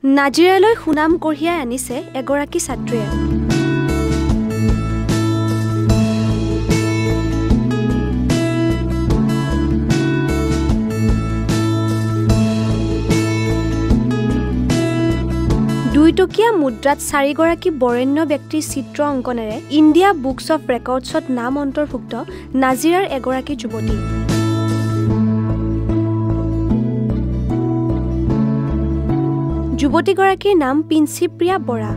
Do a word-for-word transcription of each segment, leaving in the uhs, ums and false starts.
নাজিৰালৈ সুনাম কঢ়িয়াই আনিছে এগৰাকী ছাত্ৰীয়ে। দুইটকীয়া মুদ্ৰাত চাৰিগৰাকী বৰেণ্য ব্যক্তিৰ চিত্ৰ অংকনেৰে ইণ্ডিয়া বুকছ অফ ৰেকৰ্ডছত নাম অন্তৰ্ভুক্ত নাজিৰাৰ এগৰাকী যুৱতী। যুৱতীগৰাকীৰ নাম পিঞ্চিপ্ৰিয়া বৰা।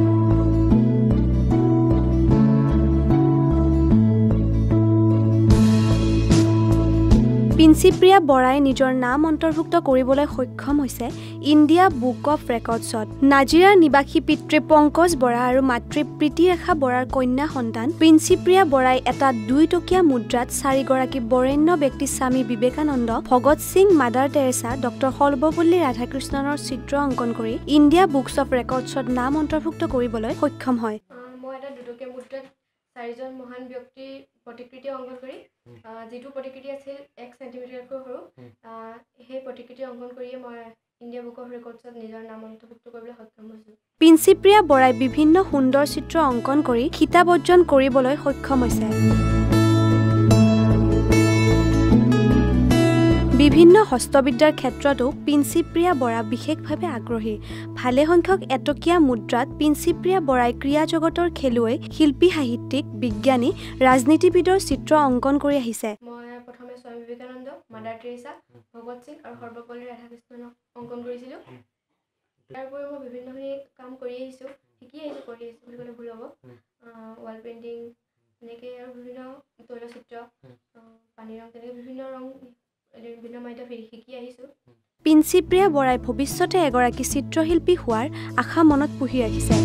পিঞ্চিপ্ৰিয়া বৰাই নিজৰ নাম অন্তৰ্ভুক্ত কৰিবলৈ সক্ষম হৈছে ইণ্ডিয়া বুক অফ ৰেকৰ্ডছত। নাজিৰাৰ নিবাসী পিতৃ পংকজ বৰা আৰু মাতৃ প্ৰীতিৰেখা বৰাৰ কন্যা সন্তান পিঞ্চিপ্ৰিয়া বৰাই এটা দুইটকীয়া মুদ্ৰাত চাৰিগৰাকী বৰেণ্য ব্যক্তি Swami Vivekananda, Bhagat Singh, mother Teresa, doctor Sarvepalli ৰাধাকৃষ্ণনৰ চিত্ৰ অংকন কৰি ইণ্ডিয়া বুকছ অফ ৰেকৰ্ডছত নাম অন্তৰ্ভুক্ত কৰিবলৈ সক্ষম হয়। মই এটা দুটকীয়া মুদ্ৰাত চাৰিজন মহান ব্যক্তিৰ প্ৰতিকৃতি অংকন কৰি যিটো প্ৰতিকৃতি আছিল এক চেণ্টিমিটাৰতকৈ সৰু সেই প্ৰতিকৃতি অংকন কৰিয়ে মই ইণ্ডিয়া বুক অফ ৰেকৰ্ডছত নিজৰ নাম অন্তৰ্ভুক্ত কৰিবলৈ সক্ষম হৈছোঁ। পিঞ্চিপ্ৰিয়া বৰাই বিভিন্ন সুন্দৰ চিত্ৰ অংকন কৰি খিতাপ অৰ্জন কৰিবলৈ সক্ষম হৈছে। বিভিন্ন হস্তবিদ্যাৰ ক্ষেত্ৰতো পিঞ্চিপ্ৰিয়া বৰা বিশেষভাৱে আগ্ৰহী। ভালেসংখ্যক এটকীয়া মুদ্ৰাত পিঞ্চিপ্ৰিয়া বৰাই ক্ৰীড়া জগতৰ খেলুৱৈ, শিল্পী, সাহিত্যিক, বিজ্ঞানী, ৰাজনীতিবিদৰ চিত্ৰ অংকন কৰি আহিছে। মই প্ৰথমে স্বামী বিবেকানন্দ, মাদাৰ টেৰেছা, ভগত সিং আৰু সৰ্বপল্লী ৰাধাকৃষ্ণনক অংকন কৰিছিলোঁ। তাৰ উপৰিও মই বিভিন্নখিনি কাম কৰি আহিছোঁ, শিকি আহিছোঁ, কৰি আহিছোঁ বুলি ক'লে ভুল হ'ব। ৱাল পেইণ্টিং এনেকৈ আৰু বিভিন্ন তৈলচিত্ৰ, পানী ৰং, তেনেকৈ বিভিন্ন ৰং পিঞ্চিপ্ৰিয়া বৰাই ভৱিষ্যতে এগৰাকী চিত্ৰশিল্পী হোৱাৰ আশা মনত পুহি ৰাখিছে।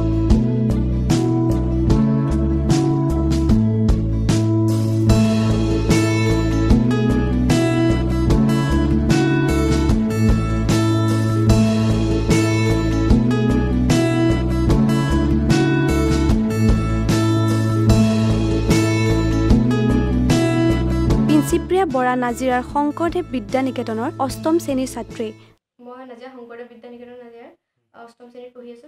পিঞ্চিপ্ৰিয়া বৰা নাজিৰাৰ শংকৰদেৱ বিদ্যা নিকেতনৰ অষ্টম শ্ৰেণীৰ ছাত্ৰী। মই নাজিৰা শংকৰদেৱ বিদ্যা নিকেতন নাজিৰাৰ অষ্টম শ্ৰেণীত পঢ়ি আছোঁ।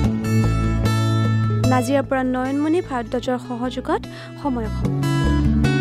নাজিৰাৰ পৰা নয়নমণি ভাৰদ্বাজৰ সহযোগত সময় অসম।